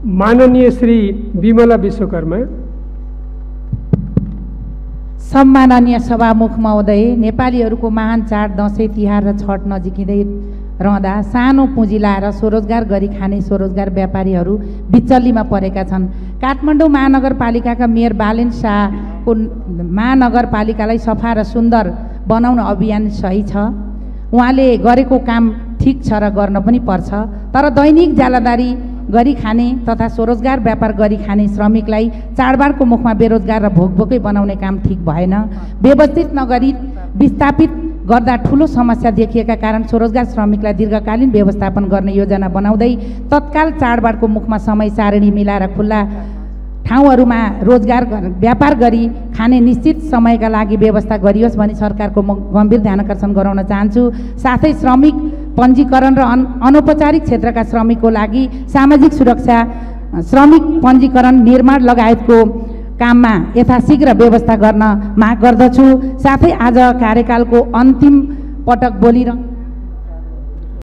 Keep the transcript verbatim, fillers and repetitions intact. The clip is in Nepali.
माननीय श्री विमला विश्वकर्मा। सम्माननीय सभामुख महोदय, नेपालीहरूको महान चाड दसैँ तिहार र छठ नजिकिँदै रहँदा सानो पुँजी लाएर स्वरोजगार गरी खाने स्वरोजगार व्यापारीहरू बिचल्लीमा परेका छन्। काठमाडौँ महानगरपालिकाका मेयर बालेन शाहको महानगरपालिकालाई सफा र सुन्दर बनाउन अभियान सही छ, उहाँले गरेको काम ठिक छ र गर्न पनि पर्छ, तर दैनिक जालादारी गरी खाने तथा स्वरोजगार व्यापार गरी खाने श्रमिकलाई चाडबाडको मुखमा बेरोजगार र भोकभोकै बनाउने काम ठिक भएन। व्यवस्थित नगरी विस्थापित गर्दा ठुलो समस्या देखिएका कारण स्वरोजगार श्रमिकलाई दीर्घकालीन व्यवस्थापन गर्ने योजना बनाउँदै तत्काल चाडबाडको मुखमा समय सारणी मिलाएर खुल्ला ठाउँहरूमा रोजगार व्यापार गरी खाने निश्चित समयका लागि व्यवस्था गरियोस् भनी सरकारको म गम्भीर ध्यानकर्षण गराउन चाहन्छु। साथै श्रमिक पञ्जीकरण र अन अनौपचारिक क्षेत्रका श्रमिकको लागि सामाजिक सुरक्षा, श्रमिक पञ्जीकरण, निर्माण लगायतको काममा यथाशीघ्र व्यवस्था गर्न माग गर्दछु। साथै आज कार्यकालको अन्तिम पटक बोलिरह